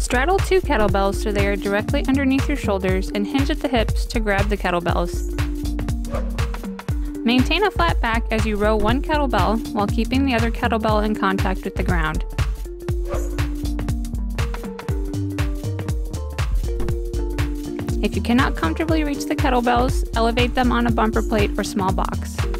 Straddle 2 kettlebells so they are directly underneath your shoulders and hinge at the hips to grab the kettlebells. Maintain a flat back as you row one kettlebell while keeping the other kettlebell in contact with the ground. If you cannot comfortably reach the kettlebells, elevate them on a bumper plate or small box.